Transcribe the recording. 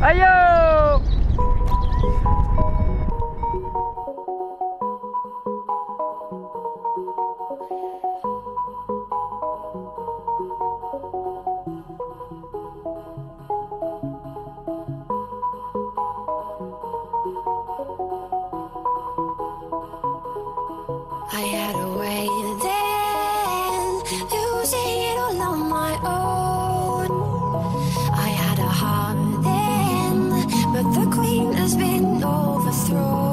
Ayo! I had a way then, losing it all on my own. I had a heart then, but the queen has been overthrown.